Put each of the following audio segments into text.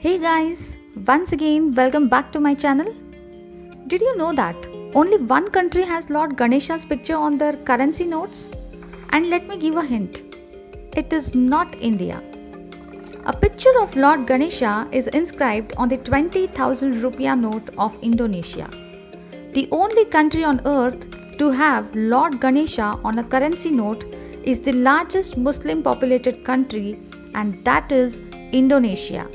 Hey guys, once again welcome back to my channel. Did you know that only one country has Lord Ganesha's picture on their currency notes? And let me give a hint. It is not India. A picture of Lord Ganesha is inscribed on the 20,000 rupiah note of Indonesia. The only country on earth to have Lord Ganesha on a currency note is the largest Muslim populated country, and that is Indonesia.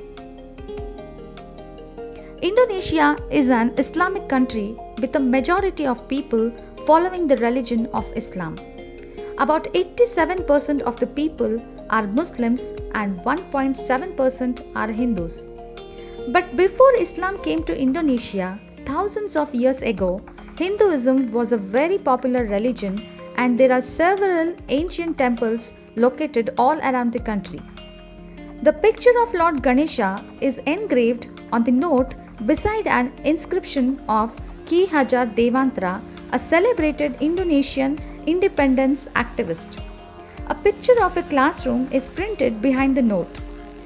Indonesia is an Islamic country with a majority of people following the religion of Islam. About 87% of the people are Muslims and 1.7% are Hindus. But before Islam came to Indonesia, thousands of years ago, Hinduism was a very popular religion, and there are several ancient temples located all around the country. The picture of Lord Ganesha is engraved on the note beside an inscription of Ki Hajar Dewantara, a celebrated Indonesian independence activist. A picture of a classroom is printed behind the note.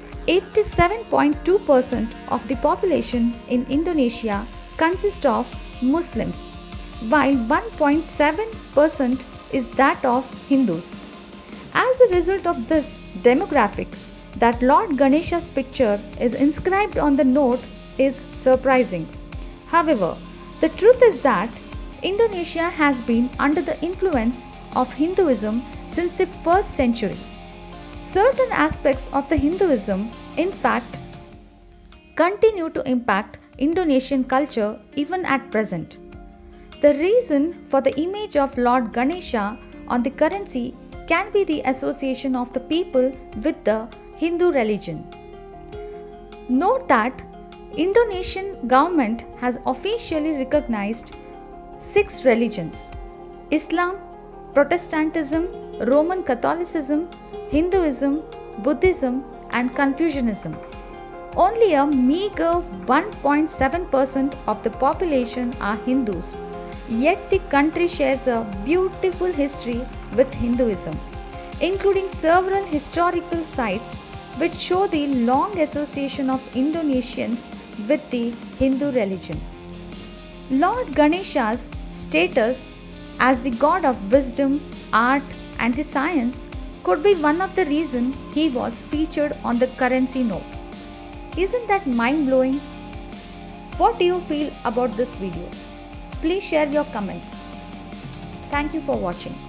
87.2% of the population in Indonesia consists of Muslims, while 1.7% is that of Hindus. As a result of this demographic, that Lord Ganesha's picture is inscribed on the note is surprising. However, the truth is that Indonesia has been under the influence of Hinduism since the 1st century. Certain aspects of the Hinduism, in fact, continue to impact Indonesian culture even at present. The reason for the image of Lord Ganesha on the currency can be the association of the people with the Hindu religion. Note that Indonesian government has officially recognized 6 religions: Islam, Protestantism, Roman Catholicism, Hinduism, Buddhism and Confucianism. Only a meager 1.7% of the population are Hindus, yet the country shares a beautiful history with Hinduism, including several historical sites which show the long association of Indonesians with the Hindu religion. Lord Ganesha's status as the god of wisdom, art and the science could be one of the reasons he was featured on the currency note. Isn't that mind-blowing? What do you feel about this video? Please share your comments. Thank you for watching.